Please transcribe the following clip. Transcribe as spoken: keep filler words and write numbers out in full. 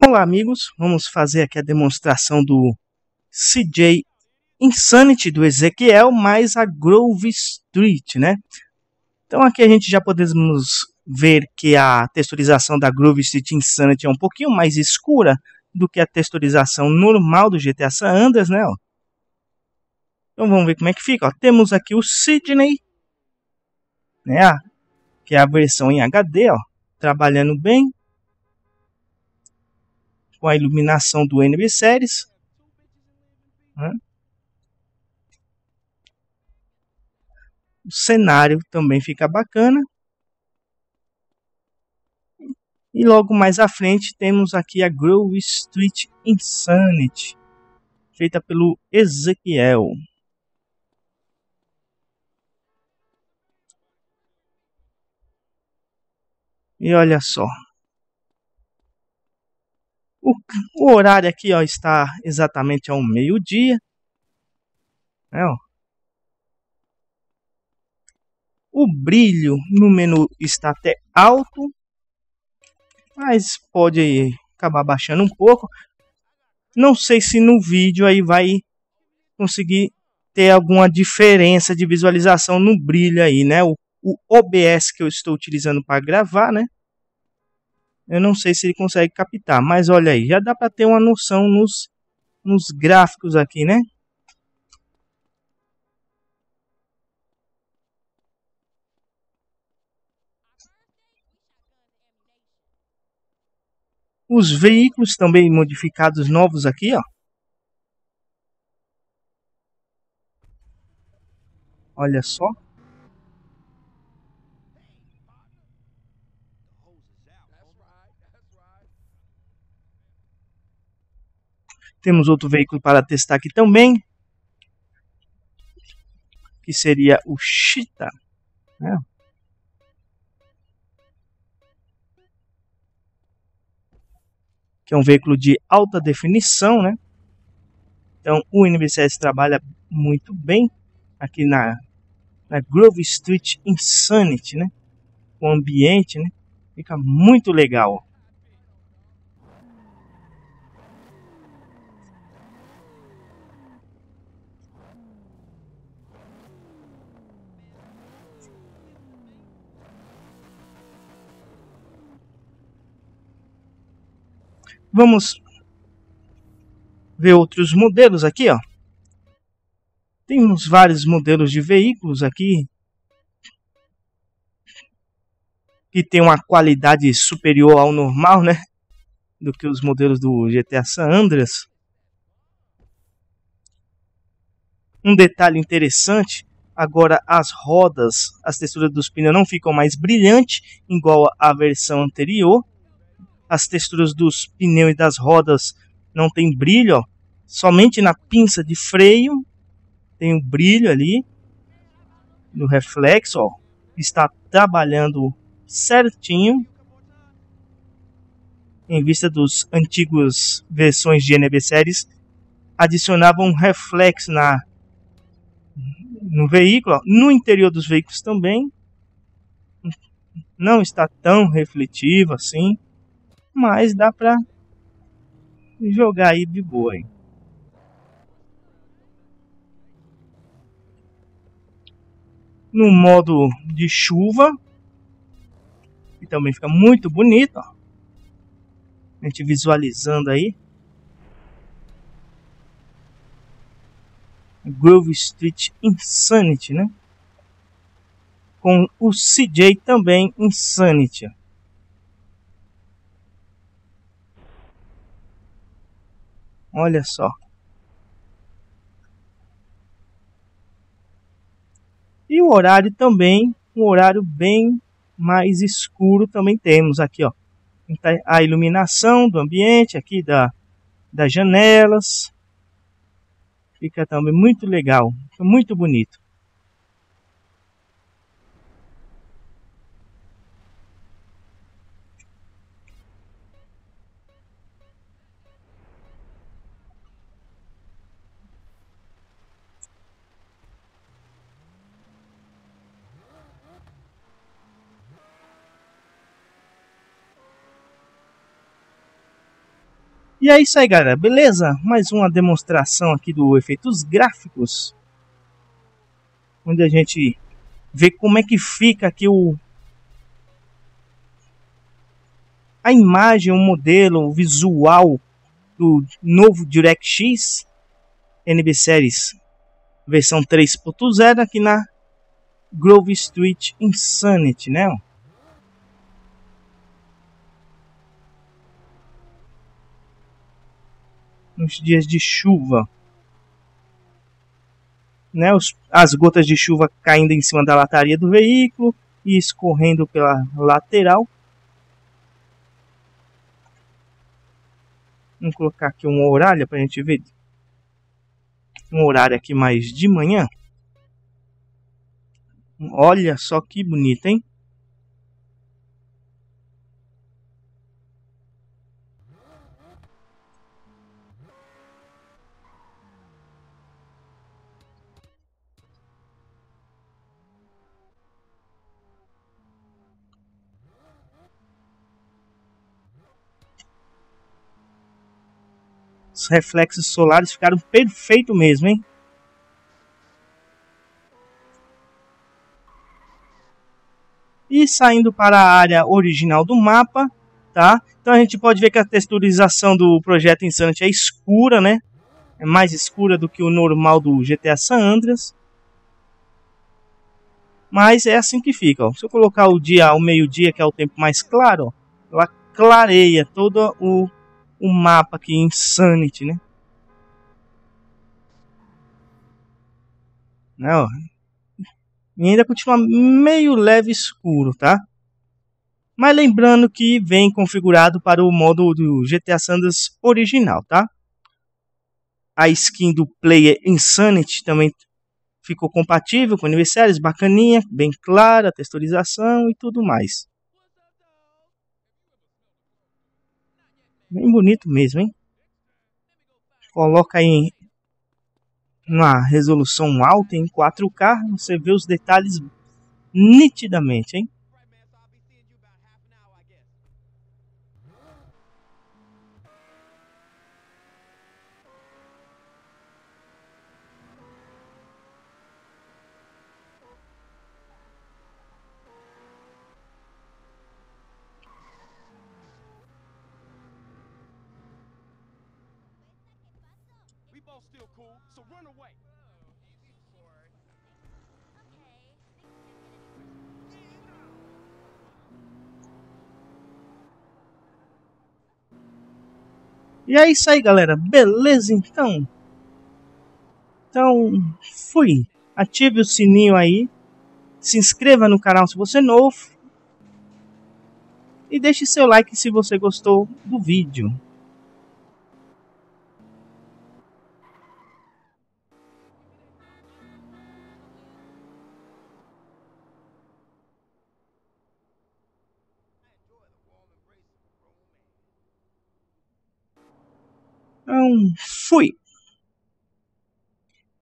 Olá amigos, vamos fazer aqui a demonstração do C J Insanity do Ezequiel mais a Grove Street, né? Então aqui a gente já podemos ver que a texturização da Grove Street Insanity é um pouquinho mais escura do que a texturização normal do G T A San Andreas, né? Ó. Então vamos ver como é que fica. Ó. Temos aqui o Sydney, né? Que é a versão em H D, ó, trabalhando bem. Com a iluminação do N B Series. Né? O cenário também fica bacana. E logo mais à frente temos aqui a Grove Street Insanity, feita pelo Ezequiel. E olha só. O, o horário aqui ó, está exatamente ao meio-dia. Né, ó. O brilho no menu está até alto, mas pode acabar baixando um pouco. Não sei se no vídeo aí vai conseguir ter alguma diferença de visualização no brilho aí, né? O, o O B S que eu estou utilizando para gravar, né? Eu não sei se ele consegue captar, mas olha aí, já dá para ter uma noção nos, nos gráficos aqui, né? Os veículos também modificados novos aqui, ó. Olha só. Temos outro veículo para testar aqui também, que seria o Cheetah, né? Que é um veículo de alta definição, né? Então o N B C S trabalha muito bem aqui na, na Grove Street Insanity, né? O ambiente, né? Fica muito legal. Vamos ver outros modelos aqui, ó. Temos vários modelos de veículos aqui que tem uma qualidade superior ao normal, né? Do que os modelos do G T A San Andreas. Um detalhe interessante, agora as rodas, as texturas dos pneus não ficam mais brilhantes, igual à versão anterior. As texturas dos pneus e das rodas não tem brilho, ó. Somente na pinça de freio tem o brilho ali, no reflexo, ó. Está trabalhando certinho, em vista dos antigos versões de N B Series, adicionavam um reflexo na no veículo, ó. No interior dos veículos também não está tão refletivo assim, mas dá para jogar aí de boa. Hein? No modo de chuva, que também fica muito bonito, ó. A gente visualizando aí Grove Street Insanity, né? Com o C J também Insanity. Olha só. E o horário também, um horário bem mais escuro também temos aqui, ó. A iluminação do ambiente aqui da, das janelas. Fica também muito legal, fica muito bonito. E é isso aí, galera, beleza? Mais uma demonstração aqui do efeitos gráficos, onde a gente vê como é que fica aqui o a imagem, o modelo, o visual do novo DirectX N B Series versão três ponto zero aqui na Grove Street Insanity, né? Nos dias de chuva, né? Os, as gotas de chuva caindo em cima da lataria do veículo e escorrendo pela lateral. Vamos colocar aqui um horário para a gente ver. Um horário aqui mais de manhã. Olha só que bonito, hein? Os reflexos solares ficaram perfeitos mesmo, hein? E saindo para a área original do mapa, tá? Então a gente pode ver que a texturização do projeto Insanity é escura, né? É mais escura do que o normal do G T A San Andreas. Mas é assim que fica, ó. Se eu colocar o dia ao meio-dia, que é o tempo mais claro, ó, ela clareia todo o, o mapa aqui em Insanity, né? Não, e ainda continua meio leve escuro, tá? Mas lembrando que vem configurado para o modo do G T A San Andreas original, tá? A skin do Player Insanity também ficou compatível com o N B Series, bacaninha, bem clara, texturização e tudo mais. Bem bonito mesmo, hein? Coloca aí uma resolução alta em quatro K, você vê os detalhes nitidamente, hein? E é isso aí, galera. Beleza, então? Então, fui. Ative o sininho aí. Se inscreva no canal se você é novo. E deixe seu like se você gostou do vídeo. Então, fui.